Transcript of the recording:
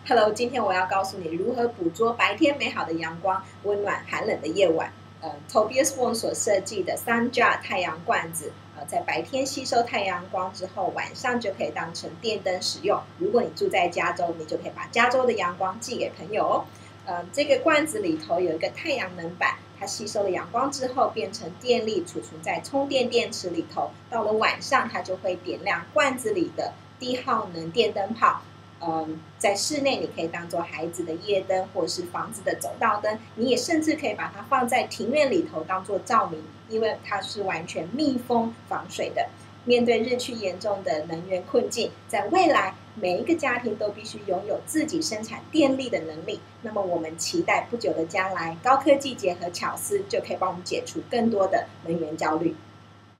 Hello，今天我要告诉你如何捕捉白天美好的阳光，温暖寒冷的夜晚。Tobias Wong 所设计的3Jar 太阳罐子，在白天吸收太阳光之后，晚上就可以当成电灯使用。如果你住在加州，你就可以把加州的阳光寄给朋友哦。这个罐子里头有一个太阳能板，它吸收了阳光之后变成电力，储存在充电电池里头。到了晚上，它就会点亮罐子里的低耗能电灯泡。在室内你可以当做孩子的夜灯，或是房子的走道灯。你也甚至可以把它放在庭院里头当做照明，因为它是完全密封防水的。面对日趋严重的能源困境，在未来每一个家庭都必须拥有自己生产电力的能力。那么我们期待不久的将来，高科技结合巧思，就可以帮我们解除更多的能源焦虑。